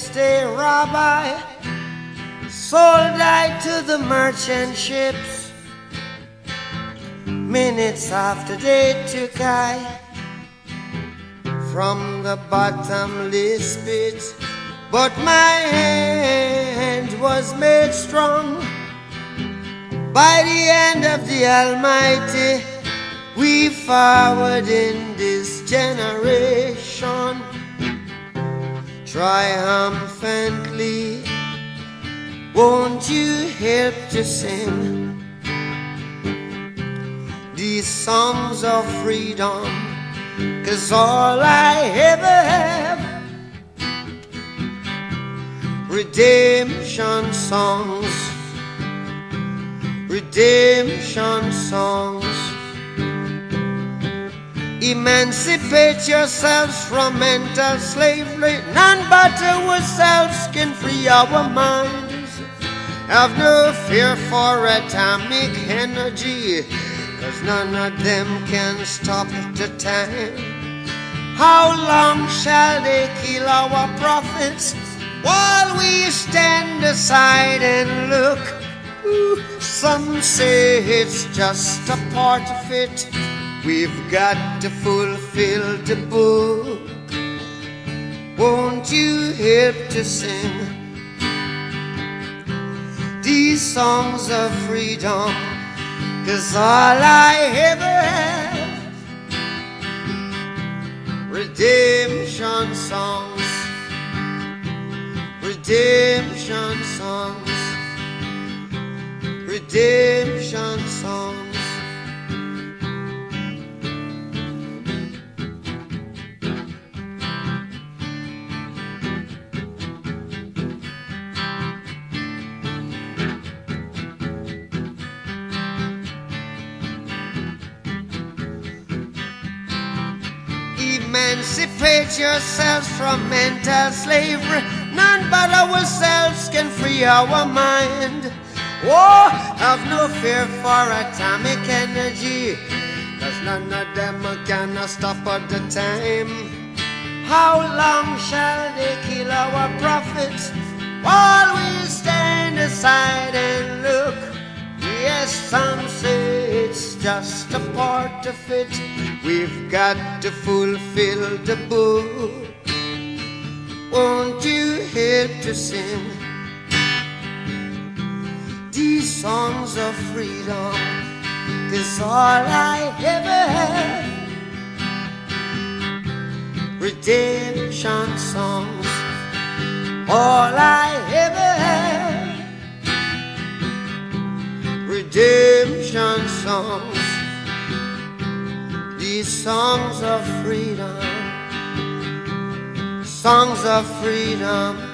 just a rabbi, sold I to the merchant ships. Minutes after they took I from the bottomless pit, but my hand was made strong by the hand of the Almighty. We forward in this generation triumphantly. Won't you help to sing these songs of freedom? 'Cause all I ever have, redemption songs, redemption songs. Emancipate yourselves from mental slavery. None but ourselves can free our minds. Have no fear for atomic energy, 'cause none of them can stop the time. How long shall they kill our prophets while we stand aside and look? Some say it's just a part of it. We've got to fulfill the book. Won't you help to sing these songs of freedom? 'Cause all I ever have, redemption songs, redemption songs, redemption songs. Emancipate yourselves from mental slavery. None but ourselves can free our mind. Oh, have no fear for atomic energy, 'cause none of them can stop at the time. How long shall they kill our prophets while we stand aside and look? Yes, some say it's just a part of it. We've got to fulfill the book. Won't you help to sing these songs of freedom? 'Cause all I ever have, redemption songs. All I ever have, redemption songs. These songs of freedom, songs of freedom.